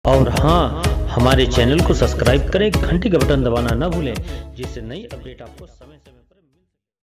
और हाँ, हमारे चैनल को सब्सक्राइब करें, घंटी का बटन दबाना ना भूलें, जिससे नई अपडेट आपको समय समय